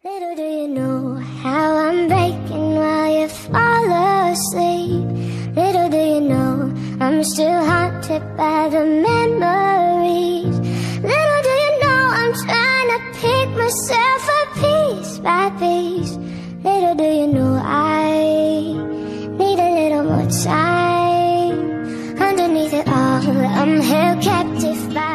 Little do you know how I'm breaking while you fall asleep. Little do you know I'm still haunted by the memories. Little do you know I'm trying to pick myself up piece by piece. Little do you know I need a little more time. Underneath it all, I'm held captive by